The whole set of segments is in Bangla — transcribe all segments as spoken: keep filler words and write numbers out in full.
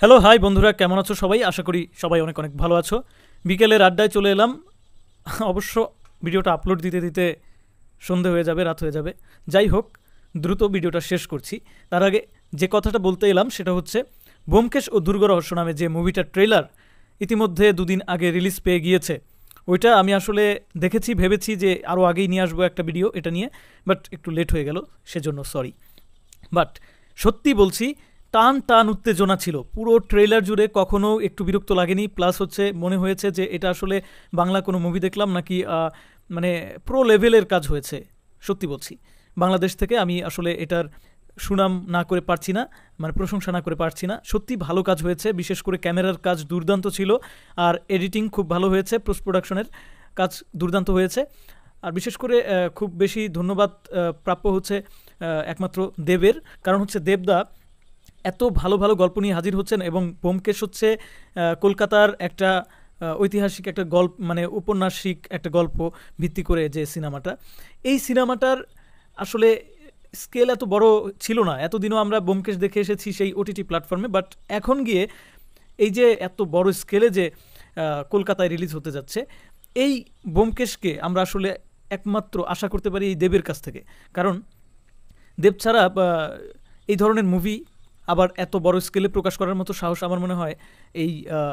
হ্যালো হাই বন্ধুরা, কেমন আছো সবাই? আশা করি সবাই অনেক অনেক ভালো আছো। বিকেলের আড্ডায় চলে এলাম। অবশ্য ভিডিওটা আপলোড দিতে দিতে সন্ধে হয়ে যাবে, রাত হয়ে যাবে। যাই হোক, দ্রুত ভিডিওটা শেষ করছি। তার আগে যে কথাটা বলতে এলাম সেটা হচ্ছে ব্যোমকেশ ও দুর্গ রহস্য নামে যে মুভিটার ট্রেলার ইতিমধ্যে দুদিন আগে রিলিজ পেয়ে গিয়েছে। ওইটা আমি আসলে দেখেছি, ভেবেছি যে আরও আগেই নিয়ে আসবো একটা ভিডিও এটা নিয়ে, বাট একটু লেট হয়ে গেল, সেজন্য সরি। বাট সত্যি বলছি, টান টান উত্তেজনা ছিল পুরো ট্রেলার জুড়ে, কখনো একটু বিরক্ত লাগেনি। প্লাস হচ্ছে মনে হয়েছে যে এটা আসলে বাংলা কোনো মুভি দেখলাম নাকি, মানে প্রো লেভেলের কাজ হয়েছে। সত্যি বলছি, বাংলাদেশ থেকে আমি আসলে এটার সুনাম না করে পারছি না, মানে প্রশংসা না করে পারছি না। সত্যি ভালো কাজ হয়েছে, বিশেষ করে ক্যামেরার কাজ দুর্দান্ত ছিল, আর এডিটিং খুব ভালো হয়েছে, পোস্ট প্রোডাকশনের কাজ দুর্দান্ত হয়েছে। আর বিশেষ করে খুব বেশি ধন্যবাদ প্রাপ্য হচ্ছে একমাত্র দেবের, কারণ হচ্ছে দেবদা এত ভালো ভালো গল্প নিয়ে হাজির হচ্ছেন। এবং ব্যোমকেশ হচ্ছে কলকাতার একটা ঐতিহাসিক একটা গল্প, মানে ঔপন্যাসিক একটা গল্প ভিত্তি করে যে সিনেমাটা, এই সিনেমাটার আসলে স্কেল এত বড় ছিল না। এতদিনও আমরা ব্যোমকেশ দেখে এসেছি সেই ওটিটি প্ল্যাটফর্মে, বাট এখন গিয়ে এই যে এত বড় স্কেলে যে কলকাতায় রিলিজ হতে যাচ্ছে, এই ব্যোমকেশকে আমরা আসলে একমাত্র আশা করতে পারি এই দেবের কাছ থেকে। কারণ দেব ছাড়া এই ধরনের মুভি আবার এত বড় স্কেলে প্রকাশ করার মতো সাহস আমার মনে হয় এই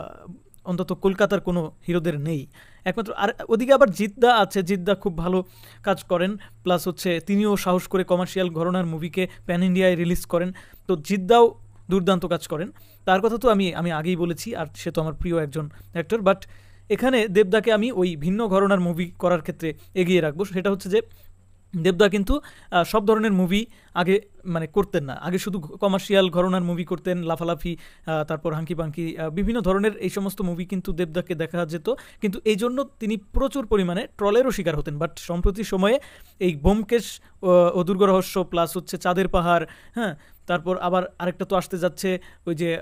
অন্তত কলকাতার কোনো হিরোদের নেই একমাত্র। আর ওদিকে আবার জিদ্দা আছে, জিদ্দা খুব ভালো কাজ করেন, প্লাস হচ্ছে তিনিও সাহস করে কমার্শিয়াল ঘরানার মুভিকে প্যান ইন্ডিয়ায় রিলিজ করেন। তো জিদ্দাও দুর্দান্ত কাজ করেন, তার কথা তো আমি আমি আগেই বলেছি, আর সে তো আমার প্রিয় একজন অ্যাক্টর। বাট এখানে দেবদাকে আমি ওই ভিন্ন ঘরানার মুভি করার ক্ষেত্রে এগিয়ে রাখবো। সেটা হচ্ছে যে দেবদা কিন্তু সব ধরনের মুভি আগে মানে করতেন না, আগে শুধু কমার্শিয়াল ঘরানার মুভি করতেন, লাফালাফি, তারপর হাঙ্কি পাঙ্কি, বিভিন্ন ধরনের এই সমস্ত মুভি কিন্তু দেবদাকে দেখা যেত। কিন্তু এই জন্য তিনি প্রচুর পরিমাণে ট্রলেরও শিকার হতেন। বাট সম্প্রতি সময়ে এই ব্যোমকেশ ও দুর্গ রহস্য প্লাস হচ্ছে চাঁদের পাহাড়, হ্যাঁ, তারপর আবার আরেকটা তো আসতে যাচ্ছে ওই যে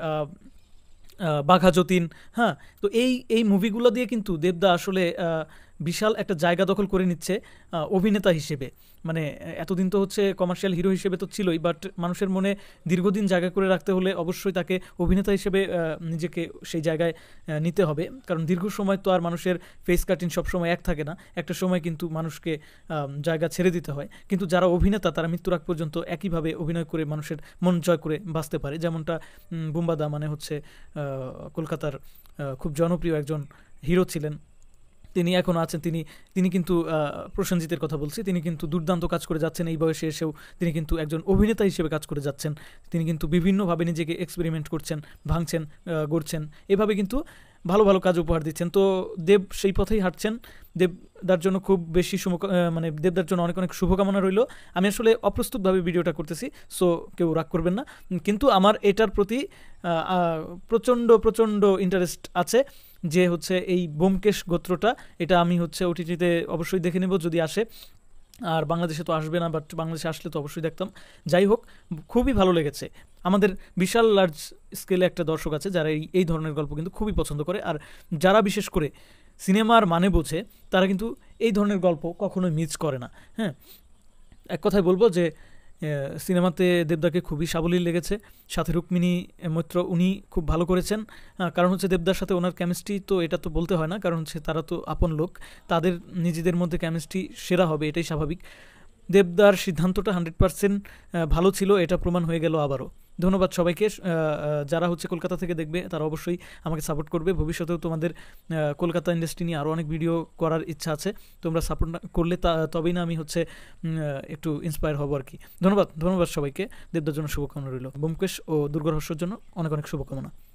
বাঘা যতীন, হ্যাঁ, তো এই এই মুভিগুলো দিয়ে কিন্তু দেবদা আসলে বিশাল একটা জায়গা দখল করে নিচ্ছে অভিনেতা হিসেবে। মানে এতদিন তো হচ্ছে কমার্শিয়াল হিরো হিসেবে তো ছিলই, বাট মানুষের মনে দীর্ঘদিন জায়গা করে রাখতে হলে অবশ্যই তাকে অভিনেতা হিসেবে নিজেকে সেই জায়গায় নিতে হবে। কারণ দীর্ঘ সময় তো আর মানুষের ফেস কাটিং সবসময় এক থাকে না, একটা সময় কিন্তু মানুষকে জায়গা ছেড়ে দিতে হয়। কিন্তু যারা অভিনেতা তারা মৃত্যুর আগ পর্যন্ত একইভাবে অভিনয় করে মানুষের মন জয় করে বাঁচতে পারে, যেমনটা বুম্বাদা মানে হচ্ছে কলকাতার খুব জনপ্রিয় একজন হিরো ছিলেন, তিনি এখন আছেন। তিনি তিনি কিন্তু প্রসেনজিতের কথা বলছি, তিনি কিন্তু দুর্দান্ত কাজ করে যাচ্ছেন এই বয়সে এসেও। তিনি কিন্তু একজন অভিনেতা হিসেবে কাজ করে যাচ্ছেন, তিনি কিন্তু বিভিন্নভাবে নিজেকে এক্সপেরিমেন্ট করছেন, ভাঙছেন, গড়ছেন, এভাবে কিন্তু ভালো ভালো কাজ উপহার দিচ্ছেন। তো দেব সেই পথেই হাঁটছেন। দেবদার জন্য খুব বেশি শুভ, মানে দেবদার জন্য অনেক অনেক শুভকামনা রইল। আমি আসলে অপ্রস্তুতভাবে ভিডিওটা করতেছি, সো কেউ রাগ করবেন না। কিন্তু আমার এটার প্রতি প্রচণ্ড প্রচণ্ড ইন্টারেস্ট আছে যে হচ্ছে এই ব্যোমকেশ গোত্রটা, এটা আমি হচ্ছে ওটিটিতে অবশ্যই দেখে নেব যদি আসে। আর বাংলাদেশে তো আসবে না, বাট বাংলাদেশে আসলে তো অবশ্যই দেখতাম। যাই হোক, খুবই ভালো লেগেছে। আমাদের বিশাল লার্জ স্কেলে একটা দর্শক আছে যারা এই এই ধরনের গল্প কিন্তু খুবই পছন্দ করে, আর যারা বিশেষ করে সিনেমার মানে বোঝে তারা কিন্তু এই ধরনের গল্প কখনোই মিস করে না। হ্যাঁ, এক কথায় বলবো যে সিনেমাতে দেবদাকে খুবই সাবলীল লেগেছে, সাথে রুক্মিণী মৈত্র উনি খুব ভালো করেছেন। কারণ হচ্ছে দেবদার সাথে ওনার কেমিস্ট্রি তো এটা তো বলতে হয় না, কারণ হচ্ছে তারা তো আপন লোক, তাদের নিজেদের মধ্যে কেমিস্ট্রি সেরা হবে, এটাই স্বাভাবিক। দেবদার সিদ্ধান্তটা হান্ড্রেড পার্সেন্ট ভালো ছিল, এটা প্রমাণ হয়ে গেল আবারও। ধন্যবাদ সবাইকে। যারা হচ্ছে কলকাতা থেকে দেখবে তারা অবশ্যই আমাকে সাপোর্ট করবে। ভবিষ্যতেও তোমাদের কলকাতা ইন্ডাস্ট্রি নিয়ে আরও অনেক ভিডিও করার ইচ্ছা আছে, তোমরা সাপোর্ট করলে তা তবেই না আমি হচ্ছে একটু ইন্সপায়ার হব আর কি। ধন্যবাদ ধন্যবাদ সবাইকে। দেবদার জন্য শুভকামনা রইল, ব্যোমকেশ ও দুর্গ রহস্যের জন্য অনেক অনেক শুভকামনা।